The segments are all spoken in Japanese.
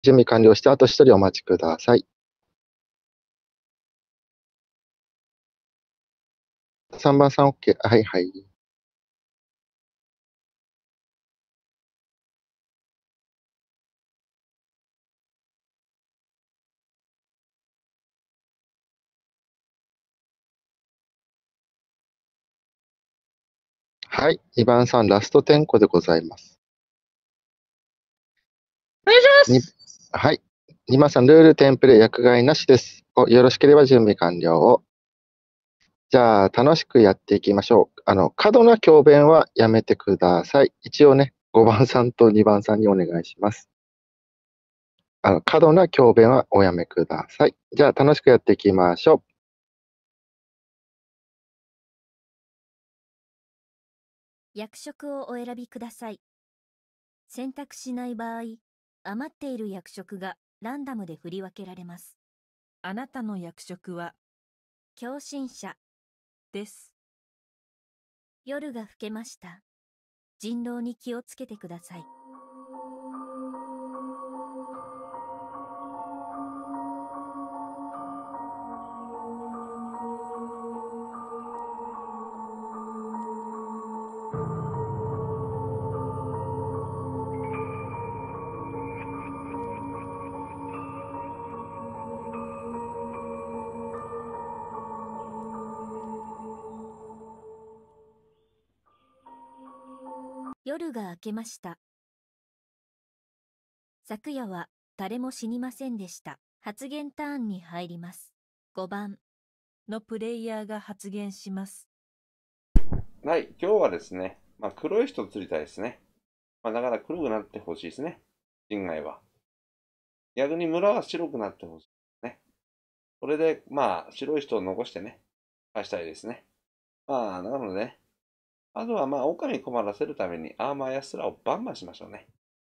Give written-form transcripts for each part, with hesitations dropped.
準備完了して、あと1人お待ちください。3番さん OK。はいはい。はい。2番さん、ラスト10個でございます。 お願いします。 はい。2番さん、ルールテンプレ薬害なしです。よろしければ準備完了を。じゃあ、楽しくやっていきましょう。過度な強弁はやめてください。一応ね、5番さんと2番さんにお願いします。過度な強弁はおやめください。じゃあ、楽しくやっていきましょう。 役職をお選びください。選択しない場合、余っている役職がランダムで振り分けられます。 あなたの役職は共振者です。 夜が更けました。人狼に気をつけてください。夜が明けました。昨夜は誰も死にませんでした。発言ターンに入ります。5番のプレイヤーが発言します。 はい、今日はですね、黒い人釣りたいですね。だから黒くなってほしいですね。人外は。逆に村は白くなってほしいですね。それで、白い人を残してね、返したいですね。なのでね、あとは狼困らせるためにアーマーやスラをバンバンしましょうね。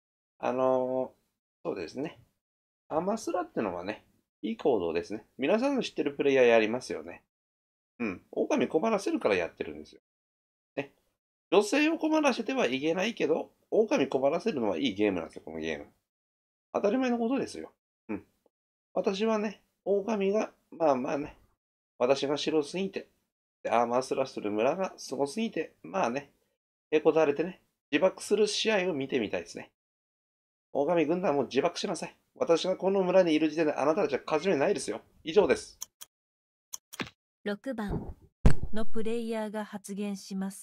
そうですね。アーマースラってのはね、いい行動ですね。皆さんの知ってるプレイヤーやりますよね。狼困らせるからやってるんですよ。ね。女性を困らせてはいけないけど、狼困らせるのはいいゲームなんですよ、このゲーム。当たり前のことですよ。私はね、狼が、私が白すぎて、アーマースラする村がすごすぎて、へこたれてね、自爆する試合を見てみたいですね。狼軍団も自爆しなさい。私がこの村にいる時点であなたたちは勝ち目ないですよ。以上です。 6番のプレイヤーが発言します。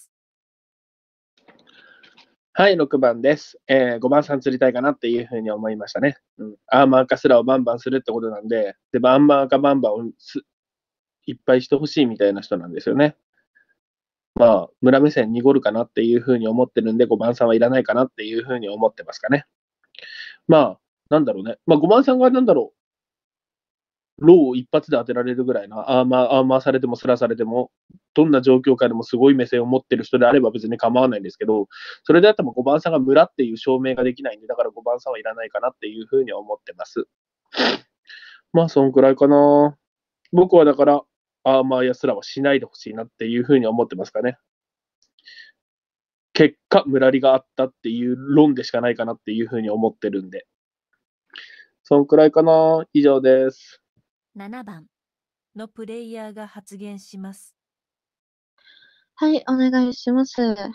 はい、6番です。5番さん釣りたいかなっていうふうに思いましたね。アーマーかスラをバンバンするってことなんで、アーマーかバンバンをいっぱいしてほしいみたいな人なんですよね。村目線濁るかなっていうふうに思ってるんで、5番さんはいらないかなっていうふうに思ってますかね。なんだろうね。5番さんがローを一発で当てられるぐらいな、アーマーされてもスラされても、どんな状況下でもすごい目線を持ってる人であれば別に構わないんですけど、それであっても5番さんが村っていう証明ができないんで、だから5番さんはいらないかなっていうふうに思ってます。そんくらいかな。僕はだから、アーマーやスラはしないでほしいなっていうふうに思ってますかね。結果、村りがあったっていう論でしかないかなっていうふうに思ってるんで。そんくらいかな。以上です。 7番のプレイヤーが発言します。 はい、お願いします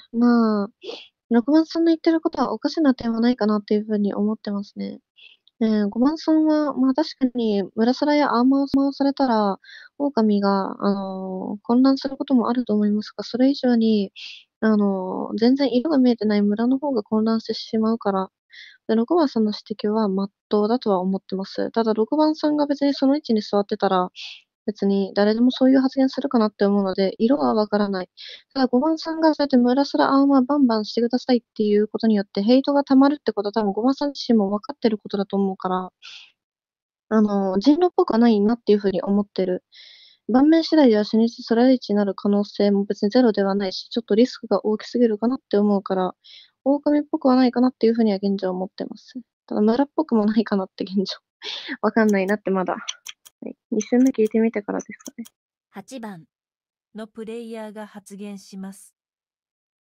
。6番さんの言ってることはおかしな点はないかなっていうふうに思ってますね。5番さんは、確かに、村サラやアーマーをされたら、狼が、混乱することもあると思いますが、それ以上に、全然色が見えてない村の方が混乱してしまうから、6番さんの指摘は真っ当だとは思ってます。ただ、6番さんが別にその位置に座ってたら、別に誰でもそういう発言するかなって思うので、色はわからない。ただ5番さんがそうやって村らアーマーバンバンしてくださいっていうことによってヘイトが溜まるってことは多分5番さん自身も分かってることだと思うから、人狼っぽくはないなっていうふうに思ってる。盤面次第では初日スライチになる可能性も別にゼロではないし、ちょっとリスクが大きすぎるかなって思うから、狼っぽくはないかなっていうふうには現状思ってます。ただ村っぽくもないかなって現状。わかんないなってまだ。はい、2周目聞いてみてからですかね。 8番のプレイヤーが発言します。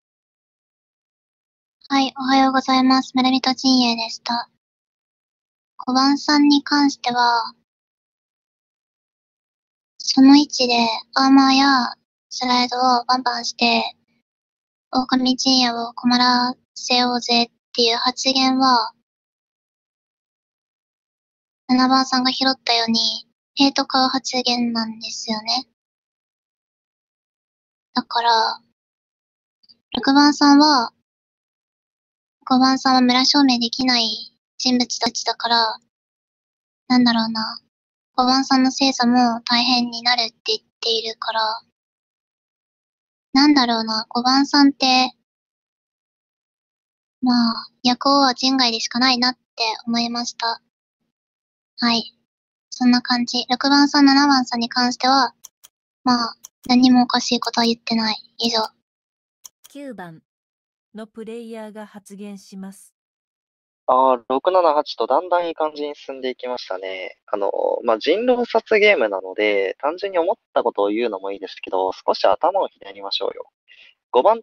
はい、おはようございます。村人陣営でした。 番さんに関しては、その位置でアーマーやスライドをバンバンして、狼陣営を困らせようぜっていう発言は、7番さんが拾ったように、ヘイト買う発言なんですよね。だから、6番さんは、5番さんは村証明できない人物たちだから、なんだろうな。5番さんの精査も大変になるって言っているから、なんだろうな。5番さんって、まあ、役王は人外でしかないなって思いました。はい。そんな感じ。6番さん、7番さんに関しては、まあ、何もおかしいことは言ってない。以上。 9番のプレイヤーが発言します。 678とだんだんいい感じに進んでいきましたね。人狼殺ゲームなので、単純に思ったことを言うのもいいですけど、少し頭をひねりましょうよ。5番って、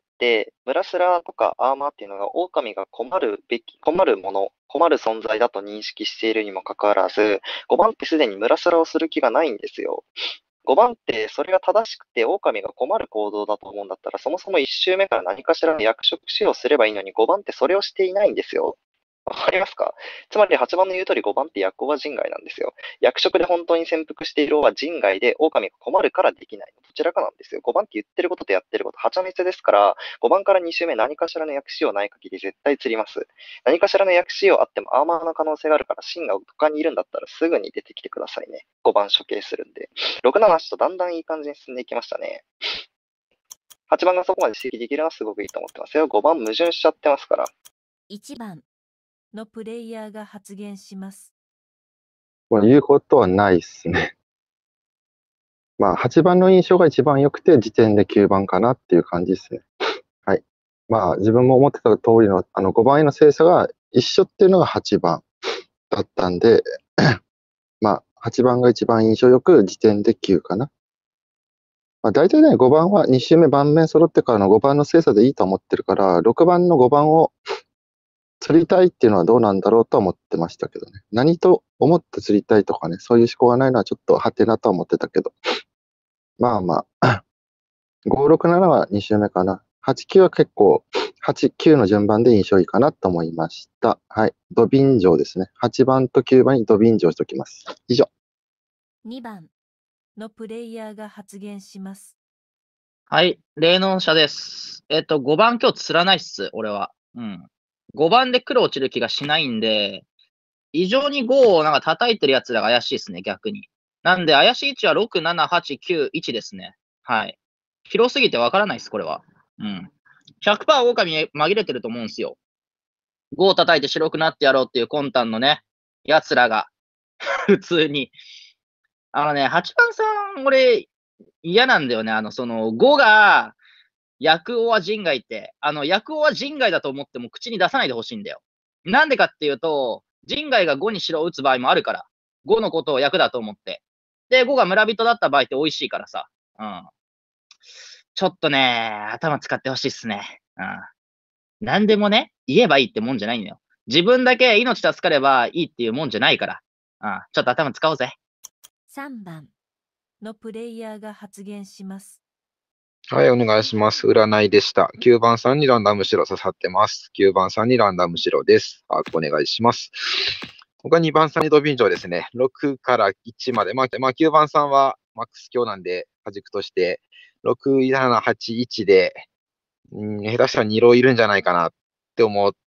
ブラスラーとかアーマーっていうのが狼が困るもの、困る存在だと認識しているにもかかわらず、5番ってすでにブラスラーをする気がないんですよ。5番ってそれが正しくて狼が困る行動だと思うんだったら、そもそも1周目から何かしらの役職使用すればいいのに5番ってそれをしていないんですよ。わかりますか？つまり8番の言う通り5番って役王は人外なんですよ。役職で本当に潜伏している王は人外で狼が困るからできない。どちらかなんですよ。5番って言ってることとやってること、はちゃめちゃですから、5番から2周目何かしらの役使用ない限り絶対釣ります。何かしらの役使用あってもアーマーの可能性があるから、芯が他にいるんだったらすぐに出てきてくださいね。5番処刑するんで。678とだんだんいい感じに進んでいきましたね。8番がそこまで指摘できるのはすごくいいと思ってますよ。5番矛盾しちゃってますから。 1番のプレイヤーが発言します。 言うことはないですね。まあ、8番の印象が一番良くて、時点で9番かなっていう感じですね。はい。まあ、自分も思ってた通りの、5番への精査が一緒っていうのが8番だったんで、まあ、8番が一番印象良く、時点で9かな。まあ、大体ね、5番は2周目盤面揃ってからの5番の精査でいいと思ってるから、6番の5番を釣りたいっていうのはどうなんだろうと思ってましたけどね。何と思って釣りたいとかね、そういう思考がないのはちょっとハテナとは思ってたけど。まあまあ、5、6、7は2周目かな。8、9は結構、8、9の順番で印象いいかなと思いました。はい。ド便乗ですね。8番と9番にド便乗しておきます。以上。 2番のプレイヤーが発言します。 はい、霊能者です。5番今日釣らないっす、俺は。5番で黒落ちる気がしないんで、異常に5をなんか叩いてる奴らが怪しいですね、逆に。なんで、怪しい位置は6、7、8、9、1ですね。はい。広すぎてわからないです、これは。100% 狼紛れてると思うんですよ。5を叩いて白くなってやろうっていう魂胆のね、奴らが。普通に。8番さん、俺、嫌なんだよね。5が、役王は人外って、役王は人外だと思っても口に出さないでほしいんだよ。なんでかっていうと、人外が5に白を打つ場合もあるから。5のことを役だと思って。で、5が村人だった場合って美味しいからさ。ちょっとね、頭使ってほしいっすね。なんでもね、言えばいいってもんじゃないんだよ。自分だけ命助かればいいっていうもんじゃないから。ちょっと頭使おうぜ。 3番のプレイヤーが発言します。 はい、お願いします。占いでした。9番さんにランダム白刺さってます。9番さんにランダム白です。お願いします。他2番さんにド便乗ですね。6から1まで。まあ、9番さんはマックス強なんで、弾くとして、6、7、8、1で、下手したら2浪いるんじゃないかなって思った。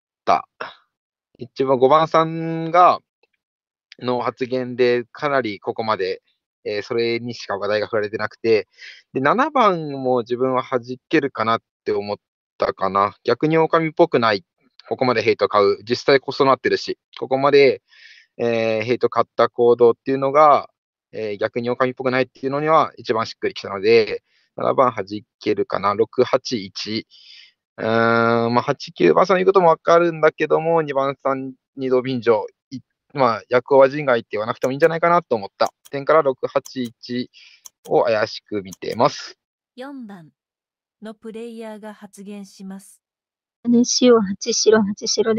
一番5番さんの発言でかなりここまでそれにしか話題が振られてなくて、で、7番も自分は弾けるかなって思ったかな。逆に狼っぽくない。ここまでヘイト買う。実際こそなってるし、ここまで、ヘイト買った行動っていうのが、逆に狼っぽくないっていうのには一番しっくりきたので、7番弾けるかな。6、8、1。まあ、8、9番さんの言うこともわかるんだけども、2番さんにド便乗。まあ、役王は人外って言わなくてもいいんじゃないかなと思った点から6、8、1を怪しく見ています。 4番のプレイヤーが発言します。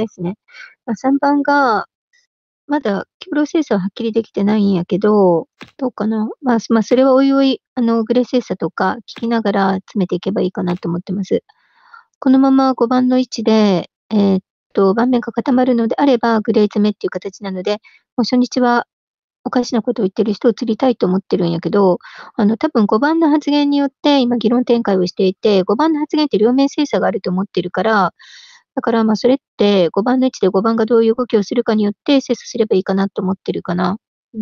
白8白8白ですね。3番が、 まだ共同精査ははっきりできてないんやけど、どうかな。それはおいおい、グレー精査とか聞きながら詰めていけばいいかなと思ってます。このまま5番の位置で、盤面が固まるのであれば、グレー詰めっていう形なので、もう初日はおかしなことを言ってる人を釣りたいと思ってるんやけど、多分5番の発言によって今議論展開をしていて、5番の発言って両面精査があると思ってるから、だからそれって5番の位置で5番がどういう動きをするかによって精査すればいいかなと思ってるかな。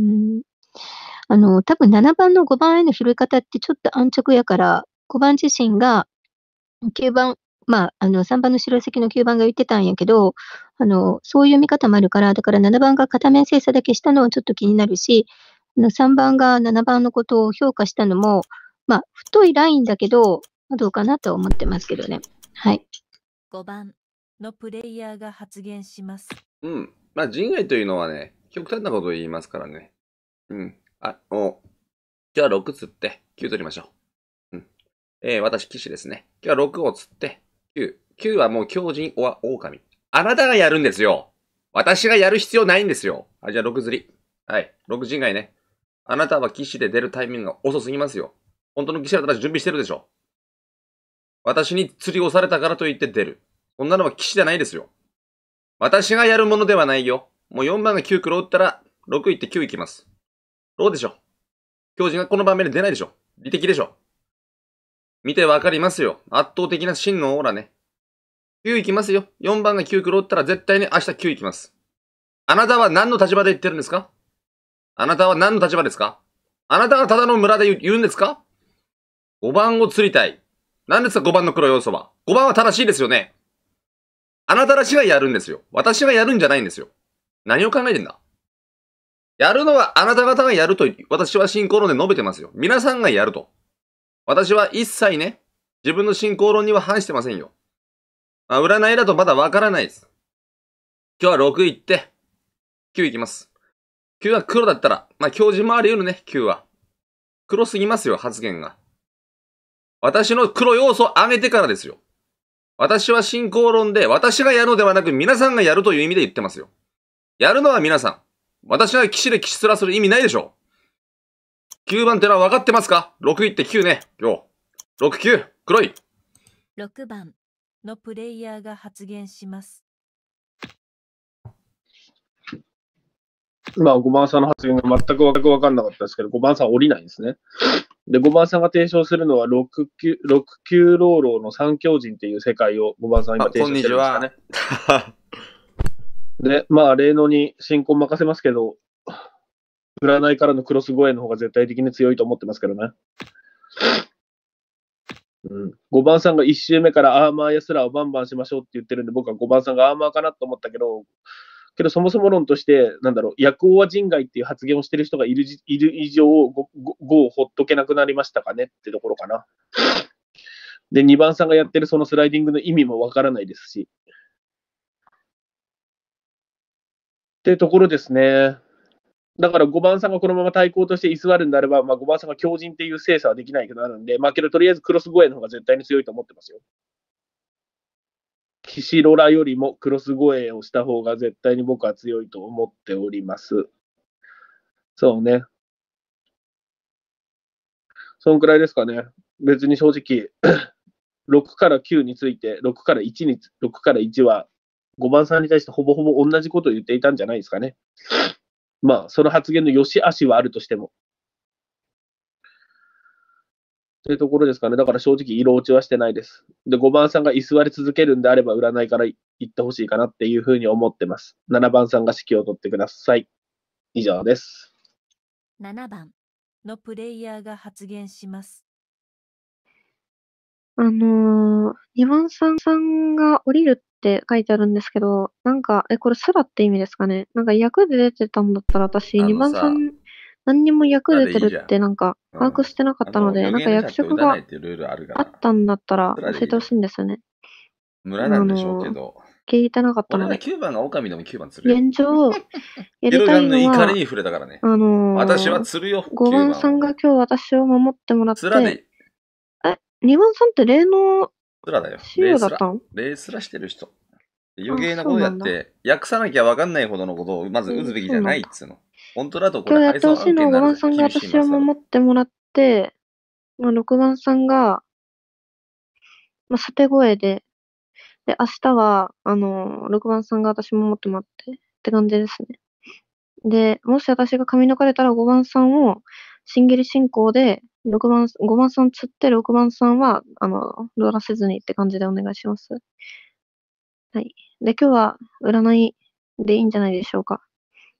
多分7番の5番への拾い方ってちょっと安直やから、5番自身が9番、3番の白席の9番が言ってたんやけど、そういう見方もあるから、だから7番が片面精査だけしたのはちょっと気になるし、3番が7番のことを評価したのも、太いラインだけど、どうかなと思ってますけどね。はい。 5番のプレイヤーが発言します。 人外というのはね、極端なことを言いますからね。今日は6釣って9取りましょう。私、騎士ですね。今日は6を釣って9。9はもう狂人は狼。あなたがやるんですよ。私がやる必要ないんですよ。じゃあ6釣り。はい。6人外ね。あなたは騎士で出るタイミングが遅すぎますよ。本当の騎士だったら準備してるでしょ。私に釣りをされたからといって出る。そんなのは騎士じゃないですよ。私がやるものではないよ。もう4番が9黒打ったら6いって9いきます。どうでしょう。狂人がこの場面で出ないでしょ。利敵でしょ。見てわかりますよ。圧倒的な真のオーラね。9いきますよ。4番が9黒打ったら絶対に明日9いきます。あなたは何の立場で言ってるんですか？あなたは何の立場ですか？あなたがただの村で言うんですか？ 5 番を釣りたい。何ですか5番の黒要素は。5番は正しいですよね。あなたたちがやるんですよ。私がやるんじゃないんですよ。何を考えてんだ？やるのはあなた方がやると私は進行論で述べてますよ。皆さんがやると。私は一切ね、自分の進行論には反してませんよ。占いだとまだわからないです。今日は6いって、9いきます。9は黒だったら、強靭もあり得るね、9は。黒すぎますよ、発言が。私の黒要素を上げてからですよ。私は進行論で、私がやるのではなく皆さんがやるという意味で言ってますよ。やるのは皆さん。私が騎士で騎士すらする意味ないでしょ。9番ってのは分かってますか？ 6 いって9ね。今日。6、9、黒い。 6番のプレイヤーが発言します。 5番さんの発言が全く分かんなかったですけど、5番さん降りないんですね。で、5番さんが提唱するのは6、9ローローの三強人っていう世界を5番さん今提唱してるんですかね。で、霊能に進行任せますけど、占いからのクロス護衛の方が絶対的に強いと思ってますけどね。5番さんが1周目からアーマーやスラーをバンバンしましょうって言ってるんで、僕は5番さんがアーマーかなと思ったけどそもそも論として、薬王は人外っていう発言をしてる人がいる以上、5をほっとけなくなりましたかねってところかな。で、2番さんがやってるそのスライディングの意味もわからないですし。ってところですね。だから5番さんがこのまま対抗として居座るんであれば、5番さんが強靭っていう精査はできないけどなるんで、けどとりあえずクロス護衛の方が絶対に強いと思ってますよ。騎士ロラよりもクロス護衛をした方が絶対に僕は強いと思っております。そうね。そんくらいですかね。別に正直、6から9について、6から1は、5番さんに対してほぼほぼ同じことを言っていたんじゃないですかね。その発言の良し悪しはあるとしても。というところですかね。だから正直、色落ちはしてないです。で、5番さんが居座り続けるんであれば、占いから言ってほしいかなっていうふうに思ってます。7番さんが指揮を取ってください。以上です。 7番のプレイヤーが発言します。 2番さんが降りるって書いてあるんですけど、これスラって意味ですかね。役で出てたんだったら私、2番さん、何にも役出てるって把握してなかったので、役職があったんだったら教えてほしいんですよね。 村なんでしょうけど。 聞いてなかったので。 9番が狼でも9番釣るよ。 現状、やりたいのは、 怒りに触れたからね。私は釣るよ。 5番さんが今日私を守ってもらって、2番さんって例のスラだよ。 仕様だったの？ レースラしてる人。 余計なことやって、訳さなきゃ分かんないほどのことをまず打つべきじゃないっつうの。本当だとこれ今日やってほ配送案しいのは5 件になる番さんが私を守ってもらって、6番さんが、査定声で、で、明日は、6番さんが私も守ってもらってって感じですね。で、もし私が髪抜かれたら5番さんを、新切り進行で、5番さん釣って6番さんは、ローラせずにって感じでお願いします。はい。で、今日は占いでいいんじゃないでしょうか。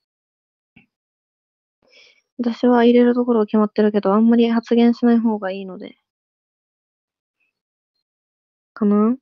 私は入れるところは決まってるけど、あんまり発言しない方がいいので。かな？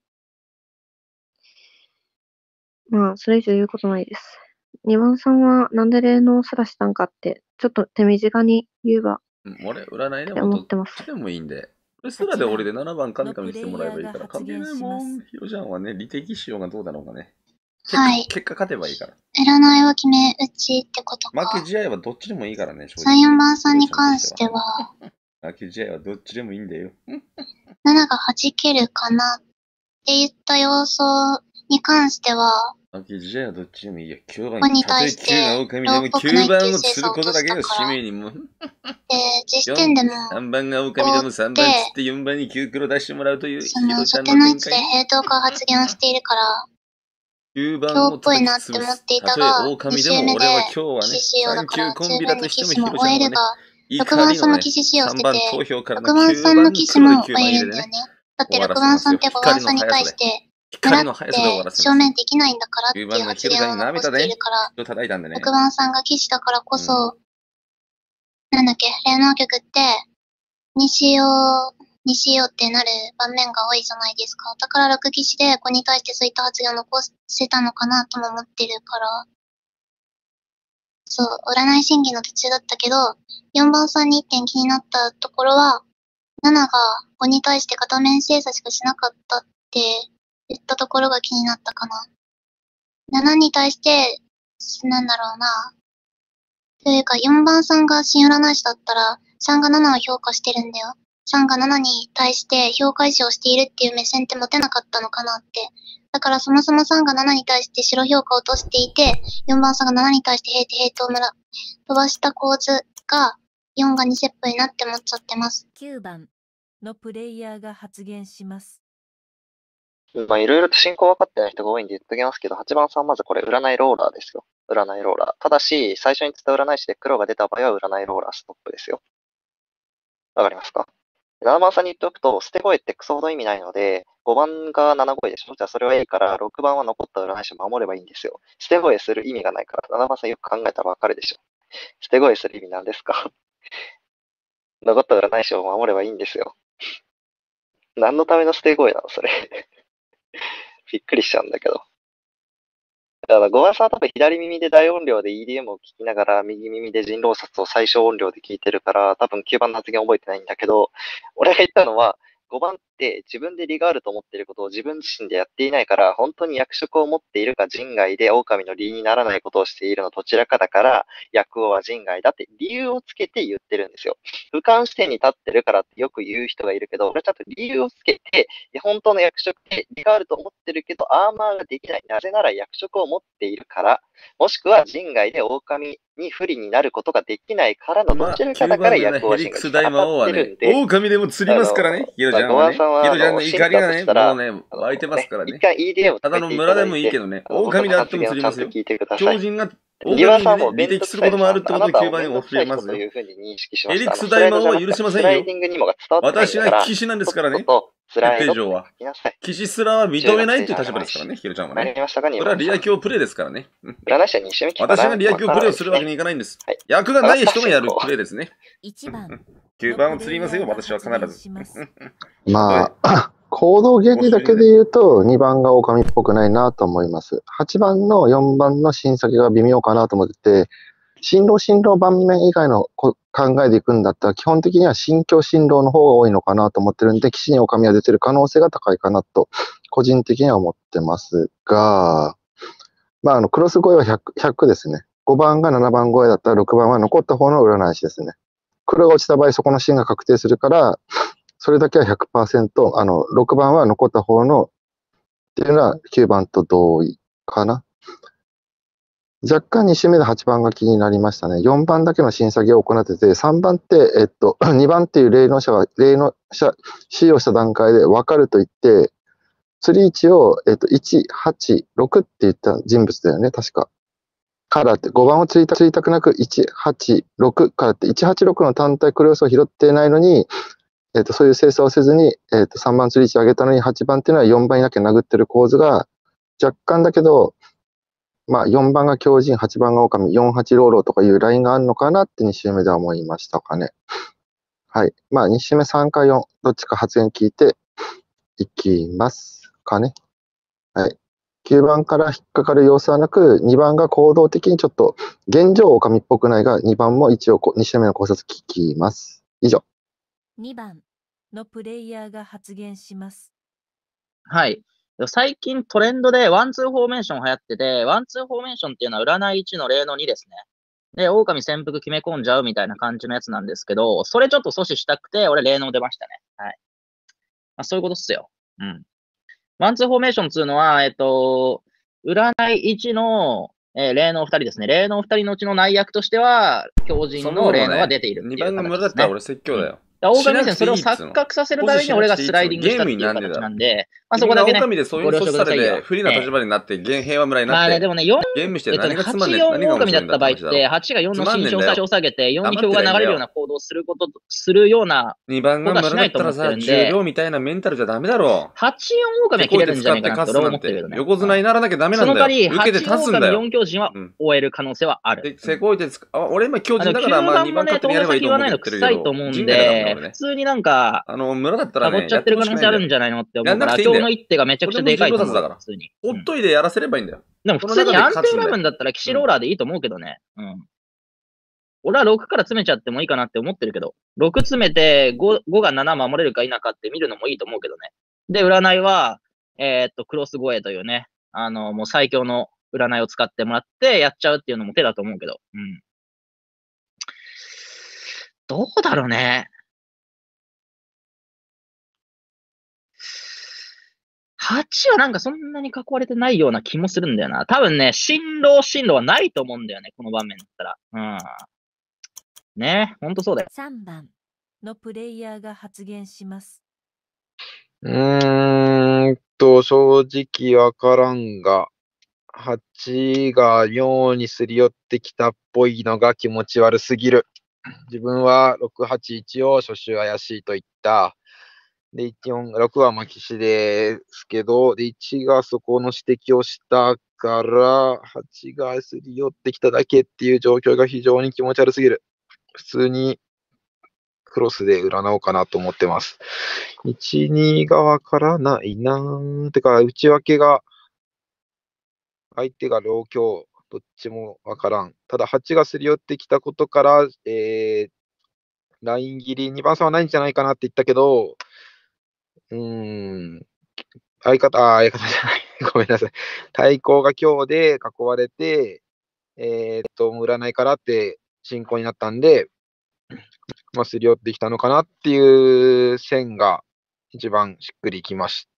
それ以上言うことないです。2番さんはなんで霊能すらしたんかって、ちょっと手短に言えば。 俺、占いでもどっちでもいいんで。これすらで俺で7番神々してもらえばいいから、関係ないもん。ひろちゃんはね、利的使用がどうだろうかね。 はい。 結果勝てばいいから。 占いは決め打ちってことか。 負け試合はどっちでもいいからね、 3、4番さんに関しては。 負け試合はどっちでもいいんだよ。 7が弾けるかなって言った要素に関しては、 負け試合はどっちでもいいよ。9番に対して、 9が狼でも9番を釣ることだけが使命にも。 で、実点でも、 3番が狼でも3番釣って4番に9黒出してもらうというその、初手の位置で平等化発言をしているから、 9番今日っぽいなって思っていたが、2周目で騎士仕様だから、中面に騎士も終えれば、6番さんも騎士仕様してて、6番さんの騎士も終えるんだよね。だって6番さんって5番さんに対して、狙って正面できないんだからっていう発言を残しているから、6番さんが騎士だからこそ、なんだっけ、霊能局って、西洋ってなる場面が多いじゃないですか。だから6騎士で5に対してそういった発言を残せたのかなとも思ってるから、そう、占い審議の途中だったけど、4番さんに1点気になったところは、7が5に対して片面精査しかしなかったって言ったところが気になったかな。7に対して、なんだろうな。というか、4番さんが新占い師だったら、3が7を評価してるんだよ。3が7に対して評価以上しているっていう目線って持てなかったのかなって。だからそもそも3が7に対して白評価を落としていて、4番さんが7に対して平等を飛ばした構図が4が2セットになって思っちゃってます。 9番のプレイヤーが発言します。 いろいろと進行分かってない人が多いんで言っときますけど、8番さんまずこれ占いローラーですよ。占いローラー。ただし、最初に言った占い師で黒が出た場合は占いローラーストップですよ。わかりますか？7番さんに言っておくと、捨て声ってクソほど意味ないので、5番が7声でしょ？じゃあそれはいいから、6番は残った占い師を守ればいいんですよ。捨て声する意味がないから、7番さんよく考えたらわかるでしょ。捨て声する意味なんですか？残った占い師を守ればいいんですよ。何のための捨て声なのそれ。びっくりしちゃうんだけど。だから5番さんは多分左耳で大音量で EDM を聞きながら右耳で人狼殺を最小音量で聞いてるから多分9番の発言覚えてないんだけど、俺が言ったのは5番って自分で利があると思っていることを自分自身でやっていないから本当に役職を持っているか人外で狼の利にならないことをしているのどちらかだから役王は人外だって理由をつけて言ってるんですよ。俯瞰視点に立ってるからってよく言う人がいるけど、俺はちゃんと理由をつけて本当の役職で利があると思ってるけどアーマーができない。なぜなら役職を持っているから、もしくは人外で狼に不利になることができないからのどちらかだから役王は人外に当たってるんで、 狼でも釣りますからね。ヒロちゃんはね。ヒロちゃんの怒りがね、もうね、湧いてますからね。 一回 EDM ただの村でもいいけどね、狼であっても釣りますよ。超人が狼にね、利的することもあるってことを9番に教えますよ。エリックス大魔王は許しませんよ。私が騎士なんですからね。決定上は。騎士すらは認めないっていう立場ですからね、ヒロちゃんはね。これはリア教プレイですからね。私がリア教プレイをするわけにいかないんです。役がない人がやるプレイですね。 1番。 9番を釣りますよ、私は必ず。 行動原理だけで言うと、2番が狼っぽくないなと思います。8番の4番の新先が微妙かなと思ってて、新郎盤面以外の考えでいくんだったら、基本的には新郎の方が多いのかなと思ってるんで、騎士に狼が出てる可能性が高いかなと、個人的には思ってますが、クロス越えは 100ですね。5番が7番超えだったら6番は残った方の占い師ですね。黒が落ちた場合、そこの芯が確定するから、それだけは 100%、6番は残った方のっていうのは9番と同意かな。若干2周目で8番が気になりましたね。4番だけの審査技を行ってて、3番って、2番っていう霊能者使用した段階で分かると言って、釣り位置を、1、8、6って言った人物だよね、確か。からって、5番を釣りたくなく、1、8、6からって、1、8、6の単体クロスを拾ってないのに、そういう精査をせずに、3番釣り位置上げたのに、8番っていうのは4番いなきゃ殴ってる構図が、若干だけど、まあ、4番が強靭、8番が狼、4、8ローローとかいうラインがあるのかなって2周目では思いましたかね。はい。まあ、2周目3か4、どっちか発言聞いていきますかね。はい。9番から引っかかる様子はなく、2番が行動的にちょっと、現状狼っぽくないが、2番も一応2周目の考察聞きます。以上。 2番のプレイヤーが発言します。 はい。最近トレンドでワンツーフォーメーション流行ってて、ワンツーフォーメーションっていうのは占い1の例の2ですね。で、狼潜伏決め込んじゃうみたいな感じのやつなんですけど、それちょっと阻止したくて、俺霊能出ましたね。はい。まあ、そういうことっすよ。うん。ワンツーフォーメーションっていうのは、占い1の、霊能2人ですね。霊能2人のうちの内役としては、強靭の霊能が出ているっていう 2番が無駄だったら俺説教だよ。 狼目線、それを錯覚させるために俺がスライディングしたっていう形なんで、まあそこだけね、 狼でそういう措置されて、不利な立場になって、平和村になって、 まあね、でもね、4、 ゲームして何がつまんねえ、 8、4狼だった場合って、8が4の身長を下げて、4に票が流れるような行動をするような 2番が無駄だったらさ、10秒みたいなメンタルじゃダメだろ。 8、4狼は切れるんじゃないかなって俺は思ってるけどね。 横綱にならなきゃダメなんだよ。 その代わり、8狼4強靭は終える可能性はある。 せこいで俺今強靭だから、まあ2番勝手にやればいいと思ってるけど。 臭いと思うんで、普通になんか、 村だったらね、 囲っちゃってる可能性あるんじゃないのって思うから、今日の一手がめちゃくちゃでかいと思う。普通に。 ほっといてやらせればいいんだよ。 でも普通に安定選ぶんだったら騎士ローラーでいいと思うけどね。うん。俺は6から詰めちゃってもいいかなって思ってるけど、6詰めて 5が7守れるか否かって見るのもいいと思うけどね。で、占いは、クロス護衛というね、もう最強の占いを使ってもらってやっちゃうっていうのも手だと思うけど。うん。どうだろうね。8はなんかそんなに囲われてないような気もするんだよな。多分ね、進路はないと思うんだよね、この場面だったら。うん。ね、ほんとそうだよ。 3番のプレイヤーが発言します。 正直わからんが、8が4にすり寄ってきたっぽいのが気持ち悪すぎる。自分は6、8、1を初週怪しいと言った。で、1、4、6は騎士ですけど、で、1がそこの指摘をしたから、8がすり寄ってきただけっていう状況が非常に気持ち悪すぎる。普通にクロスで占おうかなと思ってます。1、2がわからないなー。てか、内訳が、相手が老強、どっちもわからん。ただ、8がすり寄ってきたことから、ライン切り、2番差はないんじゃないかなって言ったけど、相方じゃない。ごめんなさい。対抗が今日で囲われて、占いからって進行になったんで、まあ、すり寄ってきたのかなっていう線が一番しっくりきました。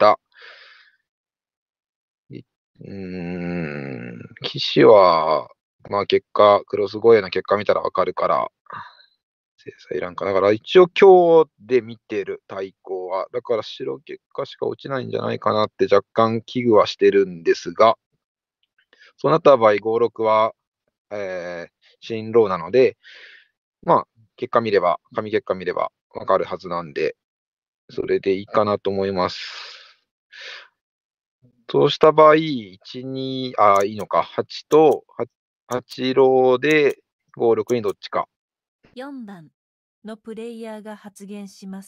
騎士は、まあ結果、クロス護衛の結果見たらわかるから、制裁いらんか。だから一応今日で見てる対抗は、だから白結果しか落ちないんじゃないかなって若干危惧はしてるんですが、そうなった場合5、6は、新ローなので、まあ結果見れば、紙結果見ればわかるはずなんで、それでいいかなと思います。そうした場合、1、2、いいのか、8と8ローで5、6にどっちか。 4番のプレイヤーが発言します。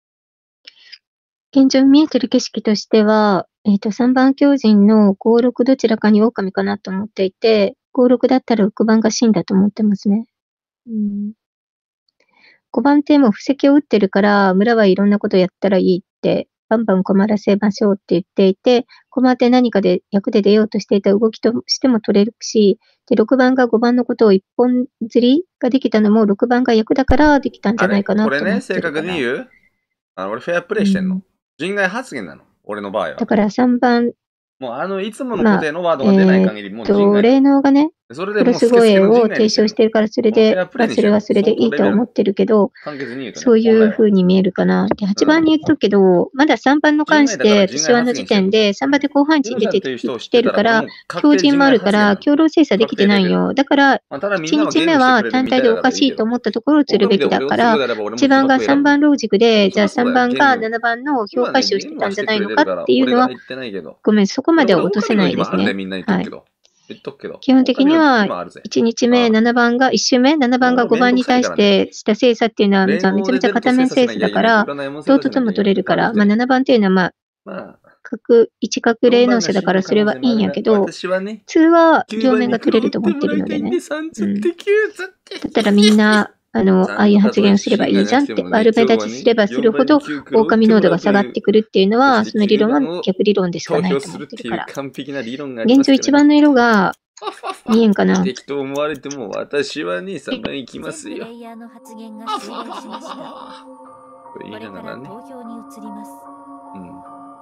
現状見えてる景色としては、3番強靭の5、6どちらかに狼かなと思っていて、5、6だったら6番が死んだと思ってますね。5番ってもう布石を打ってるから、村はいろんなことやったらいいって、バンバン困らせましょうって言っていて、5番って何かで役で出ようとしていた動きとしても取れるし、で、6番が5番のことを一本釣りができたのも6番が役だからできたんじゃないかなと思ってるから。 これね、正確に言う俺フェアプレイしてんの。人外発言なの。俺の場合は。 だから3番もういつもの固定のワードが出ない限り、もう陣外。 霊能がね、 それでクロスもうスケスケ声をの陣外提にしてるの。 唱してるから、それもうフェで、 アプレーにしそれはてるの。 それでいいとは思ってるけど、 簡潔に言うとね、 そういう本来は。 風に見えるかな。で、8番に言っとくけど、まだ3番の関し陣外だからて、 陣外私はあの時発言してるの。 点で、3番で後半値に出てヨルさんという人を知きってたら、これてるから、 もう確強靭定陣外もあるから、 発言なの。 共同精査できて確定レベル。 ないよ。だから、 ただみん 1 なは日目ゲームしてくれるは単みたいだか体でおからしいいけど、 いと思ったところを釣るべきだか狼で俺をすぐら、 ならば俺も 1番が3 自爆選ぶ番ロジックで、じゃあ3 そりゃそうだよ、 番がゲーム。 7番の評今ね、 価値をしてゲームはしてたんじゃないくれてるから、 のかっていうのは、 俺が言ってないけど。 ごめん、そこまでは落とせ俺、 ないですね。 狼の暇あんねん、みんな言っとはい。 くけど。言っとくけど。 基本的に狼のは、 暇あるぜ。 1日目7番が、1周目7番が5 もうめんど番に対しくさいからね。 てした精査っていうのは、めちゃめちゃ連合で出ると片面精精査しなきゃ査だから、 いけないし、占いも精どう査しなきゃととも取いけないし、 れるから、まあ悪くて。 7番っていうのは、まあ、 まあ、 一角 4 霊能番が者だからそれ死んだ可能はいいんやけ性もあるな。 ど、 私はね、 普通は 9 両番に面が取れる黒を打ってと思ってるもらいたいんで、 のでね。 3つうん。 って9つって。 だったらみんな、ああいう 3 発言をすればいいじゃんって、悪目立ちすればするほど、狼濃度が下がってくるっていうのは、その理論は逆理論でしか投ないと思票するっててっるから。 いう完璧な理論があり現状ますからね。 1番の色が見えんかな。 適当思われても、私はね、3番行きますよ。 全プレイヤーの発言が終了しました。 と言いこれからながらね。 投票に移ります。 うん。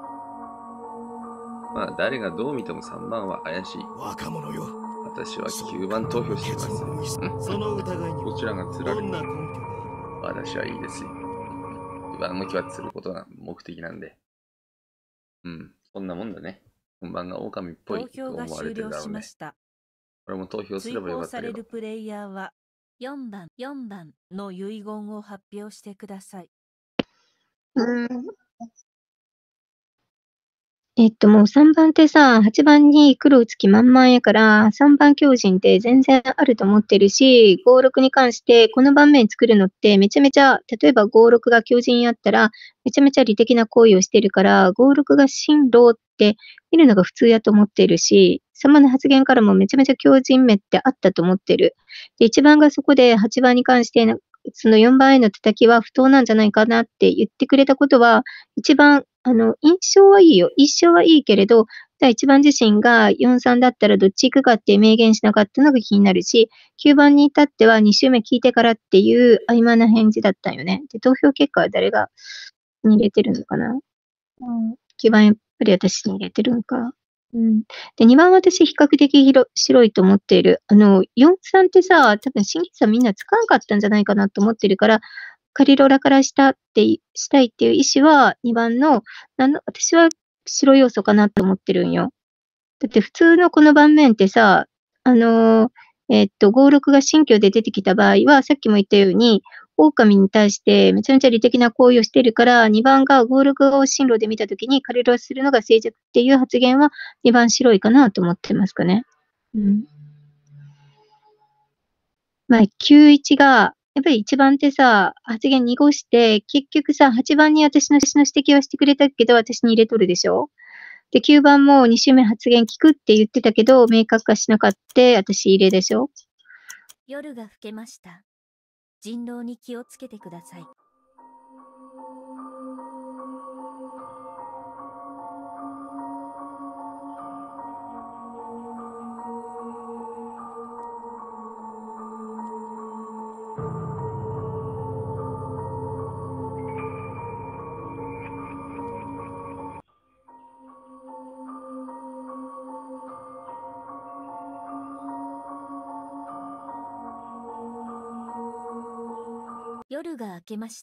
まあ、誰がどう見ても3番は怪しい。 若者よ。 私は9番投票しています。 その疑いにこちらが釣られる。 どんな根拠が私はいいですよ。上向きは釣ることが目的なんで。うん、そんなもんだね。本番が狼っぽい投と思わ票が終れてるだろうね了しま。した。 俺も投票す追ればよか放さったけど。 れるプレイヤーは 4番、 の遺言を発表してください。 もう3番ってさ、8番に黒打つ気満々やから、3番強靭って全然あると思ってるし、5、6に関して、この盤面作るのってめちゃめちゃ、例えば5、6が強靭やったら、めちゃめちゃ利的な行為をしてるから、5、6が進路って見るのが普通やと思ってるし、3番の発言からもめちゃめちゃ強靭目ってあったと思ってる。で、1番がそこで8番に関して、その4番への叩きは不当なんじゃないかなって言ってくれたことは、一番、印象はいいよ。一生はいいけれど、1番自身が4、3だったらどっち行くかって明言しなかったのが気になるし、9番に至っては2周目聞いてからっていう曖昧な返事だったんよね。で、投票結果は誰がに入れてるのかな。9番やっぱり私に入れてるのか。で、2番私比較的白いと思っている。4、3ってさ、多分審議さんみんなつかんかったんじゃないかなと思ってるから、カリロラからしたいっていう意思は2番の、私は白要素かなと思ってるんよ。だって普通のこの盤面ってさ、5、6が新居で出てきた場合は、さっきも言ったように、狼に対してめちゃめちゃ利的な行為をしてるから、2番が5、6を進路で見たときにカリロラするのが静寂っていう発言は2番白いかなと思ってますかね。まあ、91が、やっぱり1番ってさ、発言濁して、結局さ、8番に私の指摘はしてくれたけど、私に入れとるでしょ。で、9番も2周目発言聞くって言ってたけど、明確化しなかった、私入れでしょ。 夜が更けました。人狼に気をつけてください。夜が明けました。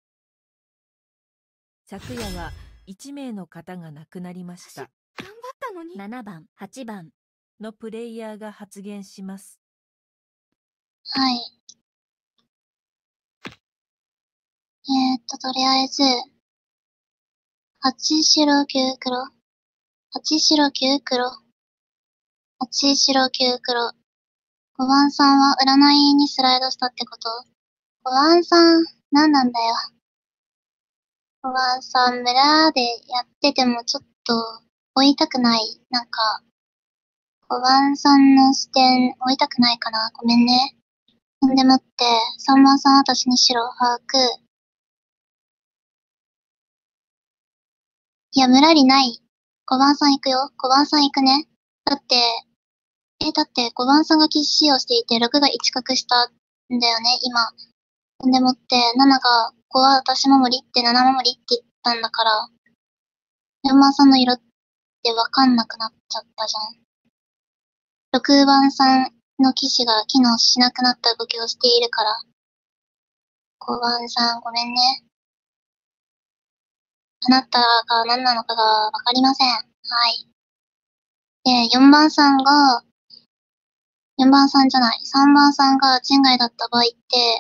昨夜は1名の方が亡くなりました。 頑張ったのに。7番、8番のプレイヤーが発言します。 はい。とりあえず、8白9黒。8白9黒。8白9黒。5番さんは占いにスライドしたってこと？ 5番さん、何なんだよ。5番さん、村でやっててもちょっと追いたくない。なんか、5番さんの視点追いたくないかな。ごめんね。ほんでもって、3番さん私に白把握。いや、村にない。5番さん行くよ。5番さん行くね。だって5番さんが記事使用していて、6が1隠したんだよね、今。ほんでもって、7が5は私守りって7守りって言ったんだから、4番さんの色ってってわかんなくなっちゃったじゃん。6番さんの機種が機能しなくなった動きをしているから、5番さんごめんね。あなたが何なのかがわかりません。はい。で、4番さんが、4番さんじゃない、3番さんが人外だった場合って、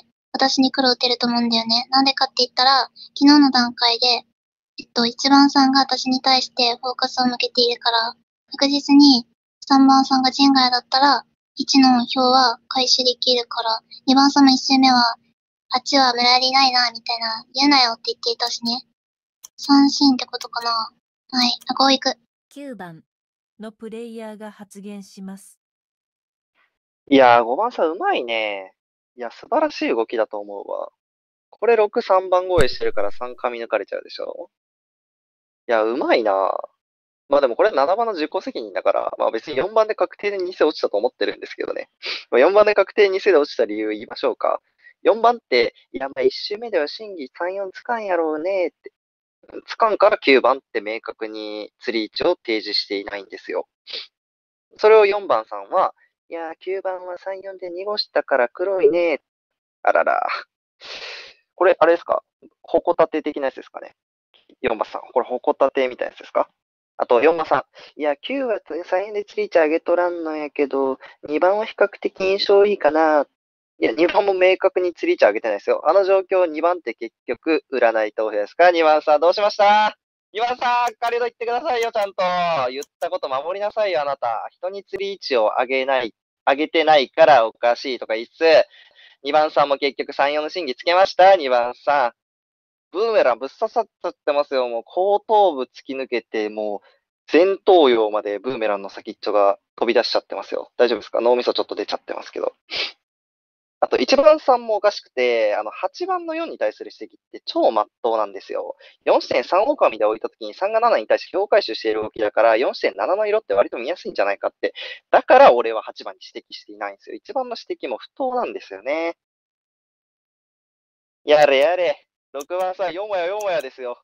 私に黒打てると思うんだよね。なんでかって言ったら、昨日の段階で、1番さんが私に対してフォーカスを向けているから、確実に3番さんが人外だったら、1の票は回収できるから、2番さんの1周目は、8は無理やりないな、みたいな、言うなよって言っていたしね。三振ってことかな。はい、5行く。 9番のプレイヤーが発言します。 いやー、5番さんうまいね。いや、素晴らしい動きだと思うわ。これ6、3番超えしてるから3噛み抜かれちゃうでしょ。いや、うまいな。まあでもこれ7番の自己責任だから、まあ別に4番で確定で2世落ちたと思ってるんですけどね。まあ、4番で確定2世で落ちた理由言いましょうか。4番って、いやまあ1周目では審議3、4つかんやろうねって。つかんから9番って明確に釣り位置を提示していないんですよ。それを4番さんは、いやー9番は3、4で濁したから黒いね。あらら。これ、あれですか？矛立て的なやつですかね。4番さん。これ、矛立てみたいなやつですか？あと、4番さん。いや、9は3円で釣り位置上げとらんのやけど、2番は比較的印象いいかな。いや、2番も明確に釣り位置上げてないですよ。あの状況、2番って結局、占い投票ですか？ 2 番さん、どうしました？ 2 番さん、仮度言ってくださいよ、ちゃんと。言ったこと守りなさいよ、あなた。人に釣り位置を上げてないからおかしいとか言いつつ、2番さんも結局3、4の審議つけました？ 2 番さん。ブーメランぶっ刺さっちゃってますよ。もう後頭部突き抜けて、もう前頭葉までブーメランの先っちょが飛び出しちゃってますよ。大丈夫ですか？脳みそちょっと出ちゃってますけど。あと1番さんもおかしくて、8番の4に対する指摘って超真っ当なんですよ。4.3狼で置いたときに3が7に対して票回収している動きだから、4.7の色って割と見やすいんじゃないかって。だから俺は8番に指摘していないんですよ。1番の指摘も不当なんですよね。やれやれ。6番さん、よもやよもやですよ。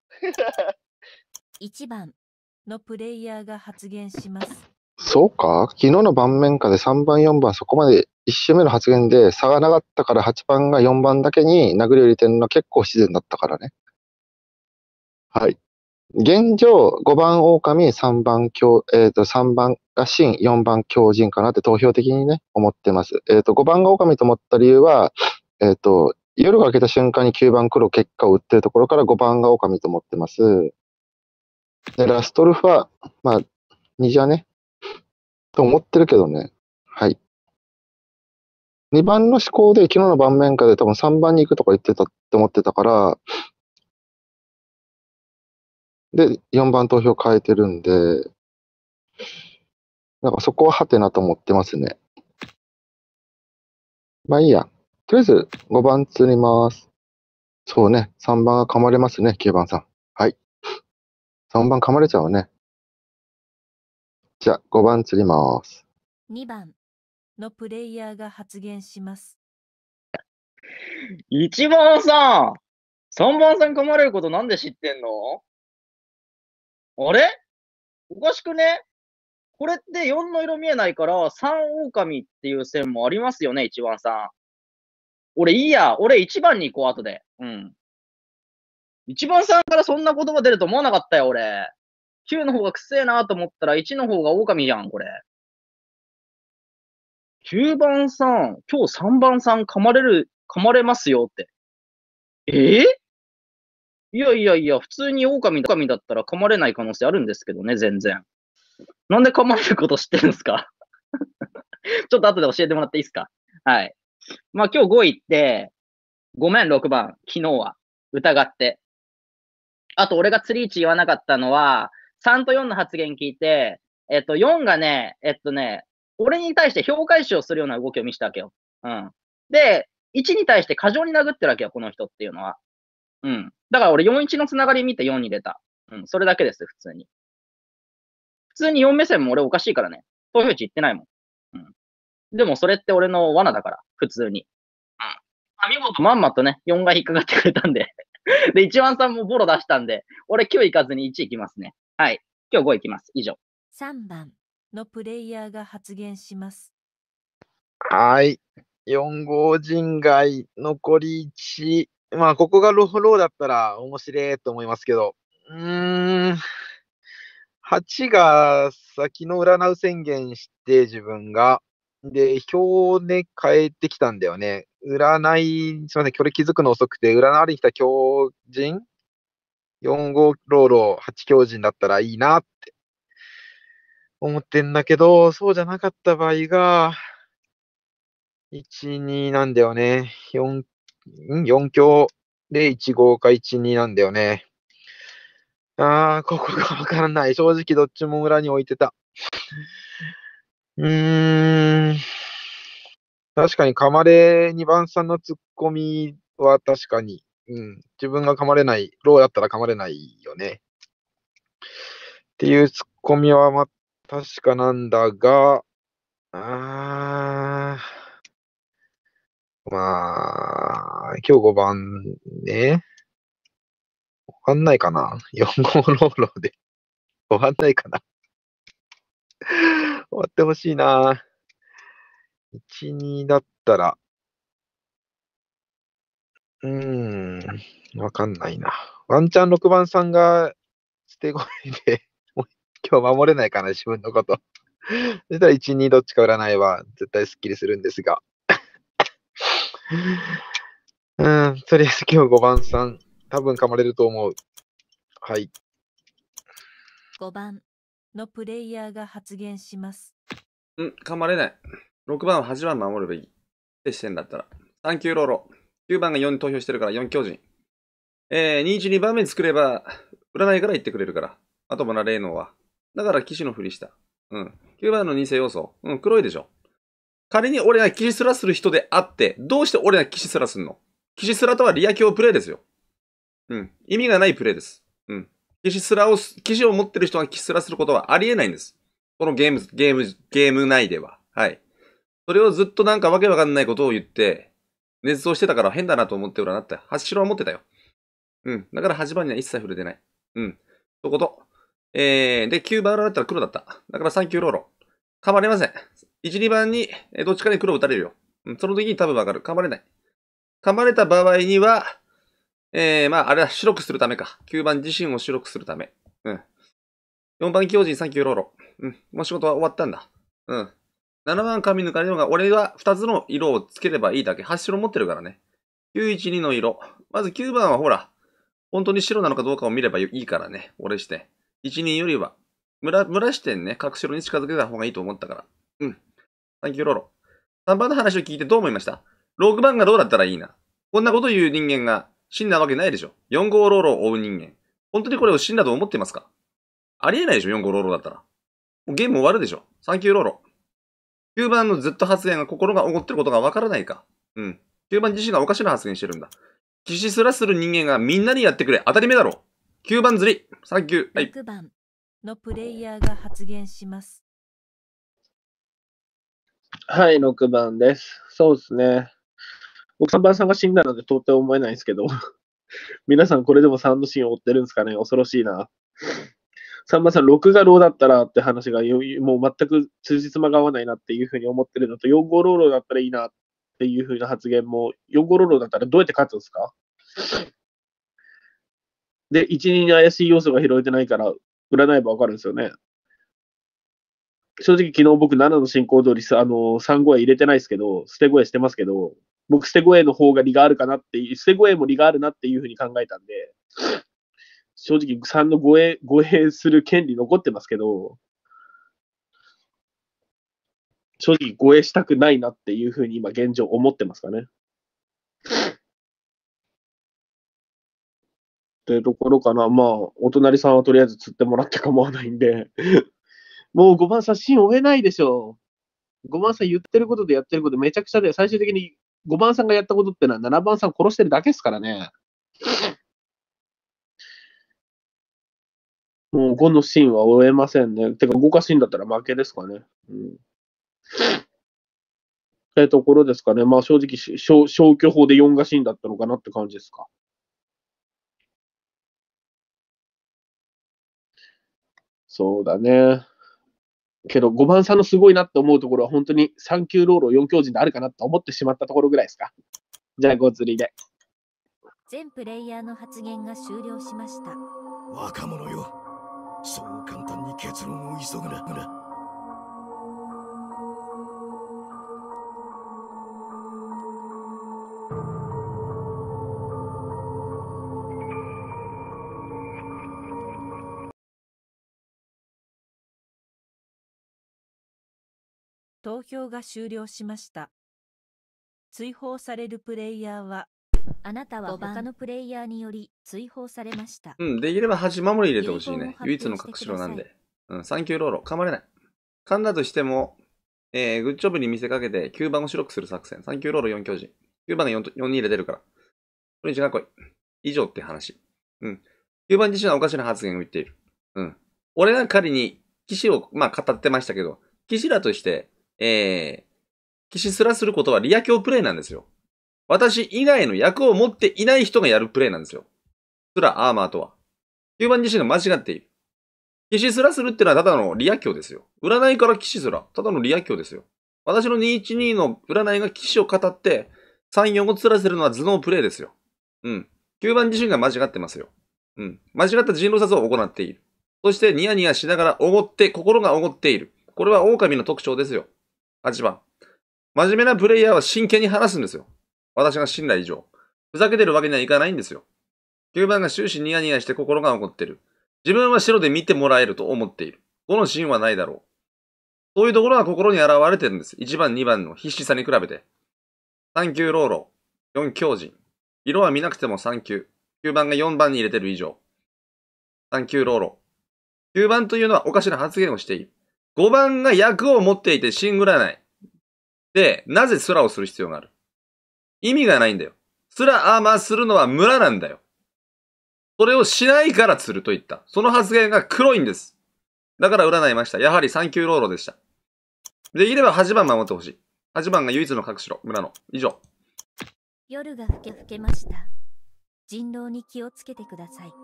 1番のプレイヤーが発言します。 そうか？昨日の盤面下で3番、4番、そこまで1周目の発言で差がなかったから8番が4番だけに殴りを入れてるのは結構不自然だったからね。はい。現状、5番狼、3番3番が真、4番強靭かなって投票的にね、思ってます。5番が狼と思った理由は、夜が明けた瞬間に9番黒結果を打ってるところから5番が狼と思ってます。で、ラストルフは、まあ、2じゃね、と思ってるけどね。はい。2番の思考で昨日の盤面下で多分3番に行くとか言ってたって思ってたから、で、4番投票変えてるんで、なんかそこはハテナと思ってますね。まあいいや。とりあえず5番釣ります。そうね。3番が噛まれますね、9番さん。はい。3番噛まれちゃうね。じゃあ5番釣ります。 2番のプレイヤーが発言します。 1番さん !3 番さん噛まれることなんで知ってんの？あれおかしくね？これって4の色見えないから、3狼っていう線もありますよね、1番さん。俺いいや。俺1番に行こう、後で。うん。1番さんからそんな言葉出ると思わなかったよ、俺。9の方がくせえなと思ったら1の方が狼じゃん、これ。9番さん、今日3番さん噛まれますよって。いやいやいや、普通に狼だったら噛まれない可能性あるんですけどね、全然。なんで噛まれること知ってるんですか？ちょっと後で教えてもらっていいですか？はい。まあ今日5位って、ごめん6番、昨日は。疑って。あと俺が釣り位置言わなかったのは、3と4の発言聞いて、4がね、俺に対して評回収をするような動きを見せたわけよ。うん。で、1に対して過剰に殴ってるわけよ、この人っていうのは。うん。だから俺4-1のつながり見て4に出た。うん。それだけです、普通に。普通に4目線も俺おかしいからね。投票値言ってないもん。うん。でもそれって俺の罠だから、普通に。うん。見事まんまとね、4が引っかかってくれたんで。で、1番さんもボロ出したんで、俺9行かずに1行きますね。はい。今日5行きます。以上。 3番のプレイヤーが発言します。 はい。4号陣外、残り1。まあ、ここがローだったら面白いと思いますけど。8が先の占う宣言して自分が。で、表ね変えてきたんだよね。占い、すみません、これ気づくの遅くて、占われに来た強人 ?4 号ローロ8強人だったらいいなって思ってんだけど、そうじゃなかった場合が、1、2なんだよね。4強で1号か1、2なんだよね。ここがわからない。正直どっちも裏に置いてた。確かに噛まれ2番さんのツッコミは確かに、自分が噛まれない、ローだったら噛まれないよね。っていうツッコミは確かなんだが、今日5番ね。わかんないかな ?4 号ローローで。終わんないかな終わってほしいな。1、2だったら、わかんないな。ワンチャン6番さんが捨て声で、今日守れないかな、自分のこと。そしたら1、2どっちか占いは絶対スッキリするんですが。とりあえず今日5番さん、多分噛まれると思う。はい。 5番のプレイヤーが発言します。 噛まれない。6番は8番守ればいい。ってしてんだったら。3級ローロ。9番が4に投票してるから4強人。2、1、2番目に作れば、占いから言ってくれるから。あともな、霊能は。だから騎士のふりした。9番の偽要素。黒いでしょ。仮に俺が騎士すらする人であって、どうして俺が騎士すらすんの？騎士すらとはリア強プレイですよ。意味がないプレイです。騎士を持ってる人が騎士すらすることはありえないんです。このゲーム内では。はい。それをずっとなんかわけわかんないことを言って、捏造してたから変だなと思って占ったよ。8白は持ってたよ。だから8番には一切触れてない。そこと。で、9番だったら黒だった。だから3級ローロ。噛まれません。1、2番に、どっちかに黒を打たれるよ。その時に多分わかる。噛まれない。噛まれた場合には、あれは白くするためか。9番自身を白くするため。4番強人3級ローロ。もう仕事は終わったんだ。7番髪抜かれるのが、俺は2つの色をつければいいだけ。8白持ってるからね。912の色。まず9番はほら、本当に白なのかどうかを見ればいいからね。俺して。12よりは、蒸らしてね、角白に近づけた方がいいと思ったから。サンキューローロ。3番の話を聞いてどう思いました？ 6 番がどうだったらいいな。こんなこと言う人間が死んだわけないでしょ。4号ローロを追う人間。本当にこれを死んだと思ってますか？ありえないでしょ、4号ローロだったら。もうゲーム終わるでしょ。サンキューローロ。9番の Z 発言が心が思ってることがわからないか。9番自身がおかしな発言してるんだ。騎士すらする人間がみんなにやってくれ。当たり前だろ。9番釣り。サンキュー。はい。 6番のプレイヤーが発言します。 はい、6番です。そうですね。僕3番さんが死んだので到底思えないんですけど、皆さんこれでも3のシーンを追ってるんですかね。恐ろしいな。3番さん、6がローだったらって話がもう全く通じつまが合わないなっていうふうに思ってるのと、4号ローローだったらいいなっていうふうな発言も、4号ローローだったらどうやって勝つんですか？で、1、2に怪しい要素が拾えてないから、占えばわかるんですよね。正直昨日僕7の進行通り3号へ入れてないですけど、捨て声してますけど、僕捨て声の方が利があるかなっていう、捨て声も利があるなっていうふうに考えたんで、正直3の護衛する権利残ってますけど、正直護衛したくないなっていうふうに今現状思ってますかね。というところかな。お隣さんはとりあえず釣ってもらって構わないんで、もう5番さん芯追えないでしょ。5番さん言ってることでやってることめちゃくちゃで、最終的に5番さんがやったことってのは7番さん殺してるだけですからね。もう5の芯は追えませんね。てか5が芯だったら負けですかね。というところですかね。正直消去法で4が芯だったのかなって感じですか。そうだね。 けど、5番さんのすごいなって思うところは、本当に3級ロール4強陣であるかなと思ってしまったところぐらいですか。じゃあ、5釣りで。 全プレイヤーの発言が終了しました。 若者よ。そう簡単に結論を急ぐな。 投票が終了しました。追放されるプレイヤーは、 あなたは他のプレイヤーにより追放されました。 うん、できれば8守り入れてほしい遺言をね。 発表唯一の隠しろなんしてで。3級ローロ、噛まれない。噛んだとしても、グッジョブに見せかけて9番を白くする作戦。3級ローロ4強陣。9番が 4に入れてるから。これ違う来い。以上って話。9番自身はおかしな発言を言っている。俺が仮に騎士を、語ってましたけど、騎士らとして、騎士すらすることはリア強プレイなんですよ。私以外の役を持っていない人がやるプレイなんですよ。すらアーマーとは。9番自身が間違っている。騎士すらするってのはただのリア強ですよ。占いから騎士すら。ただのリア強ですよ。私の212の占いが騎士を語って、3、4を釣らせるのは頭脳プレイですよ。9番自身が間違ってますよ。間違った人狼殺を行っている。そしてニヤニヤしながら心がおごっている。これは狼の特徴ですよ。8番。真面目なプレイヤーは真剣に話すんですよ。私が信頼以上。ふざけてるわけにはいかないんですよ。9番が終始ニヤニヤして心が怒ってる。自分は白で見てもらえると思っている。このシーンはないだろう。そういうところが心に現れてるんです。1番、2番の必死さに比べて。3級ローロ、4強陣。色は見なくても3級。9番が4番に入れてる以上。3級ローロ。9番というのはおかしな発言をしている。5番が役を持っていてシングらない。で、なぜスラをする必要がある？意味がないんだよ。スラアーマーするのは村なんだよ。それをしないから釣ると言った。その発言が黒いんです。だから占いました。やはり3級ローロでした。できれば8番守ってほしい。8番が唯一の隠しろ。村の。以上。 夜が更けました。人狼に気をつけてください。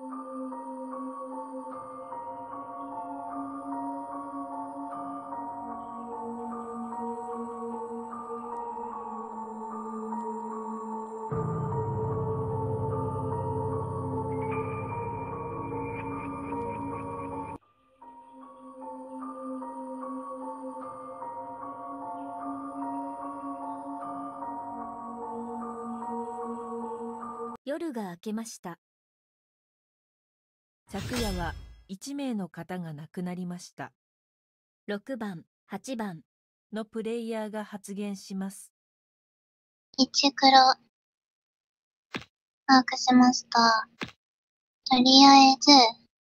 夜が明けました。 昨夜は1名の方が亡くなりました。 6番、8番のプレイヤーが発言します。 1黒、把握しました。とりあえず、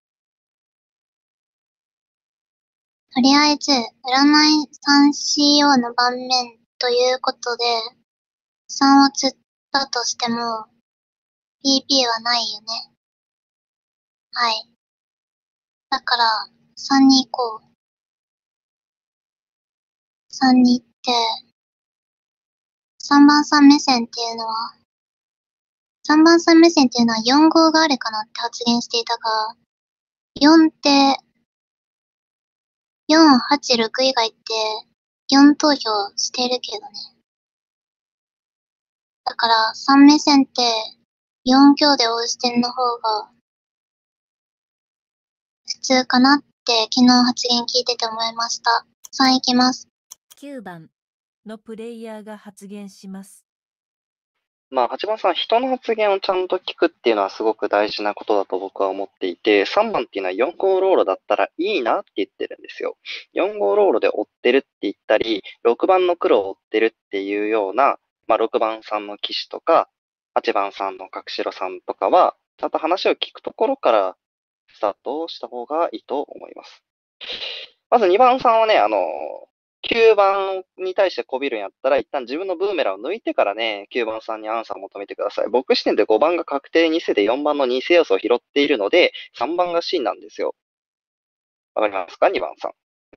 占い 3CO の盤面ということで、3を釣ったとしても、PP はないよね。はい。だから、3に行こう。3に行って、3番さん目線っていうのは、3番さん目線っていうのは4号があるかなって発言していたが、4って、4、8、6以外って4投票してるけどね。だから3目線って4強で追う視点の方が普通かなって昨日発言聞いてて思いました。3いきます。 9番のプレイヤーが発言します。 8番さん、人の発言をちゃんと聞くっていうのはすごく大事なことだと僕は思っていて、3番っていうのは4号ロールだったらいいなって言ってるんですよ。4号ロールで追ってるって言ったり、6番の黒を追ってるっていうような、6番さんの騎士とか、8番さんの隠しろさんとかは、ちゃんと話を聞くところからスタートした方がいいと思います。まず2番さんはね、9番に対してこびるんやったら、一旦自分のブーメランを抜いてからね、9番さんにアンサーを求めてください。僕視点で5番が確定偽で4番の偽要素を拾っているので、3番が C なんですよ。わかりますか ?2 番さん。ね。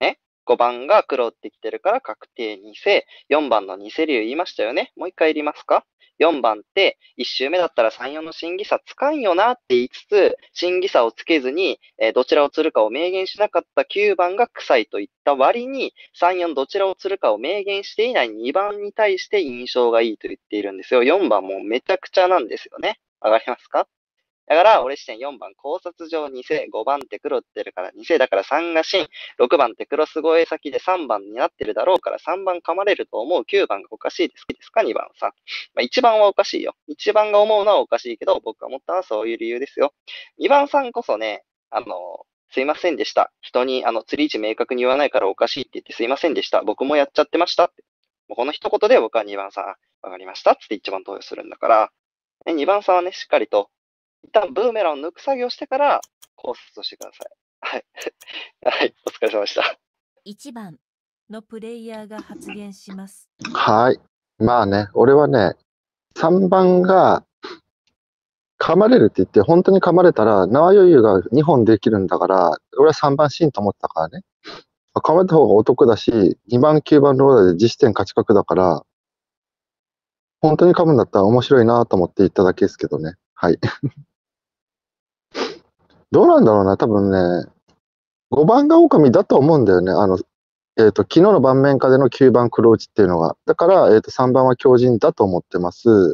5番が黒打ってきてるから確定偽。4番の偽竜言いましたよね。もう一回言いますか？ 4 番って1周目だったら3、4の審議差つかんよなって言いつつ、審議差をつけずに、どちらを釣るかを明言しなかった9番が臭いと言った割に、3、4どちらを釣るかを明言していない2番に対して印象がいいと言っているんですよ。4番もめちゃくちゃなんですよね。わかりますか？だから、俺視点4番、考察上偽、5番って黒ってるから偽だから3が真、6番ってクロス越え先で3番になってるだろうから3番噛まれると思う9番がおかしいですか ?2 番さん。まあ、1番はおかしいよ。1番が思うのはおかしいけど、僕が思ったのはそういう理由ですよ。2番さんこそね、すいませんでした。人に、釣り位置明確に言わないからおかしいって言ってすいませんでした。僕もやっちゃってましたって。もうこの一言で僕は2番さん、わかりましたって1番投票するんだから、2番さんはね、しっかりと、一旦ブーメランを抜く作業してから、考察をしてください。はい。はい、お疲れ様でした。 1番のプレイヤーが発言します。 はい。まあね、俺はね、3番が噛まれるって言って、本当に噛まれたら、縄余裕が2本できるんだから、俺は3番シーンと思ったからね。噛まれた方がお得だし、2番、9番ローダーで実質点勝ち確だから、本当に噛むんだったら面白いなと思って言っただけですけどね。はい。どうなんだろうな、多分ね、5番が狼だと思うんだよね。昨日の盤面下での9番黒打ちっていうのが。だから、3番は強靭だと思ってます。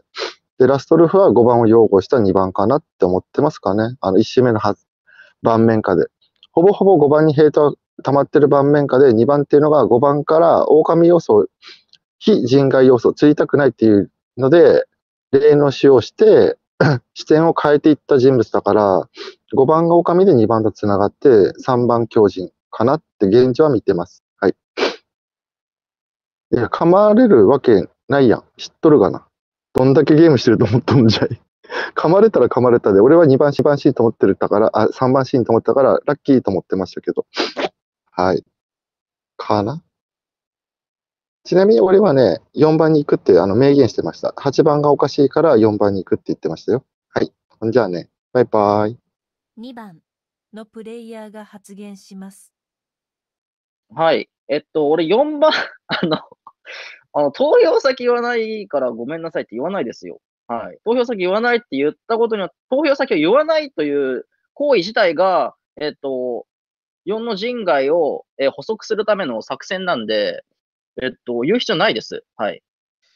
で、ラストルフは5番を擁護した2番かなって思ってますかね。1周目の盤面下で。ほぼほぼ5番にヘイトが溜まってる盤面下で、2番っていうのが5番から狼要素、非人外要素、ついたくないっていうので、例の使用して、視点を変えていった人物だから、5番が狼で2番とつながって、3番強靭かなって現状は見てます。はい。いや、噛まれるわけないやん。知っとるがな。どんだけゲームしてると思っとんじゃい。噛まれたら噛まれたで、俺は2番、4番シーンと思ってるから、3番シーンと思ったから、ラッキーと思ってましたけど。はい。かな。ちなみに俺はね、4番に行くって明言してました。8番がおかしいから4番に行くって言ってましたよ。はい。じゃあね、バイバーイ。 2番のプレイヤーが発言します。 はい。俺4番、投票先言わないからごめんなさいって言わないですよ。はい。投票先言わないって言ったことには、投票先を言わないという行為自体が、4の人外を、補足するための作戦なんで、言う必要ないです。はい。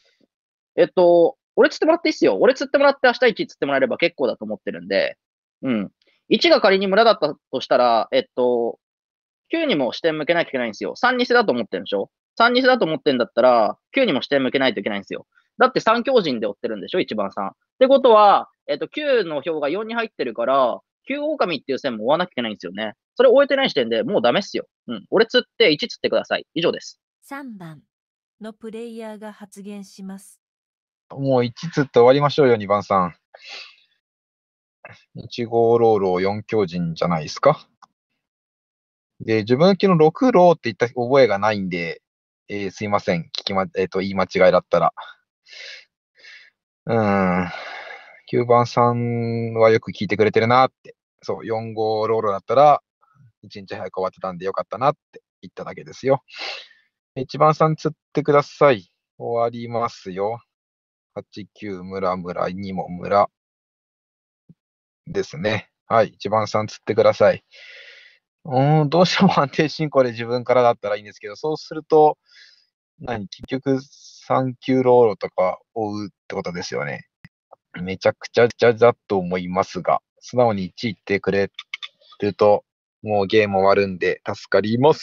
俺釣ってもらっていいっすよ。俺釣ってもらって明日1釣ってもらえれば結構だと思ってるんで、うん。1が仮に村だったとしたら、9にも視点向けないといけないんですよ。3偽だと思ってるんでしょ？ 3 偽だと思ってんだったら、9にも視点向けないといけないんですよ。だって3強人で追ってるんでしょ？ 1 番さん。ってことは、9の票が4に入ってるから、9狼っていう線も追わなきゃいけないんですよね。それ終えてない時点でもうダメっすよ。うん。俺釣って1釣ってください。以上です。 3番のプレイヤーが発言します。 もう1つって終わりましょうよ、2番さん。1号ローロー4強人じゃないですか。で、自分昨日6ローって言った覚えがないんで、すいません。言い間違いだったら。9番さんはよく聞いてくれてるなって。そう、4号ローローだったら、1日早く終わってたんでよかったなって言っただけですよ。1番さん釣ってください。終わりますよ。8、9、村、2も村ですね。はい。1番さん釣ってください。どうしても安定進行で自分からだったらいいんですけど、そうすると、結局3級ローロとか追うってことですよね。めちゃくちゃだと思いますが、素直に1言ってくれると、もうゲーム終わるんで助かります。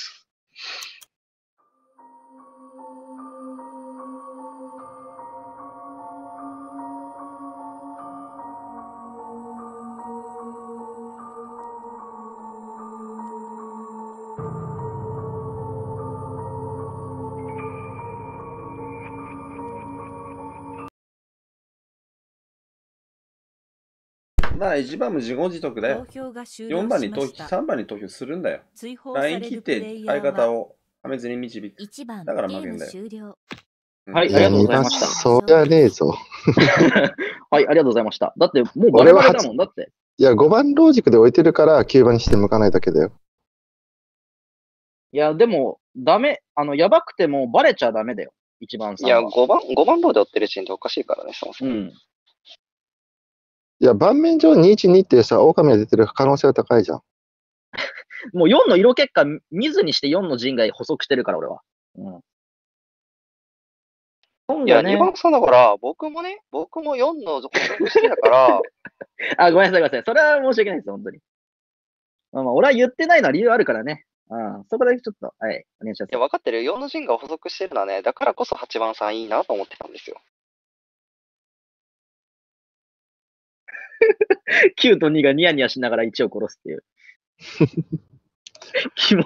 まあ、1番も自業自得だよ。 投票が終了 4番に投票、 しました。 3番に投票するんだよ。 追放ライン切っされるプレてイヤ相方ーはをはめずに導く。 1番だからゲーム負けんだよ。 終了。 はい、 いや、 ありがとう 2番、 ございました。 そうじゃねえぞ。 はい、ありがとうございました。だって、もうバレ俺はバレだもん。だって。 いや、5番ロージックで置いてるから9番にして向かないだけだよ。 いや、でも、 ダメ、やばくてもバレちゃダメだよ。1番さんは。 いや、5番ローで追ってる時点でおかしいからね、そもそも。 うん。 いや、盤面上212ってさ、狼が出てる可能性が高いじゃん。 もう4の色結果見ずにして4の陣が補足してるから、俺は。うん。 いや、2番さんだから、僕も4の補足してたから。 あ、ごめんなさい、ごめんなさい。それは申し訳ないです、本当に。まあ、俺は言ってないのは理由あるからね。そこだけちょっと、はい、お願いします。 いや、分かってる。4の陣が補足してるのはね、だからこそ8番さんいいなと思ってたんですよ。 9と2がニヤニヤしながら1を殺すっていう。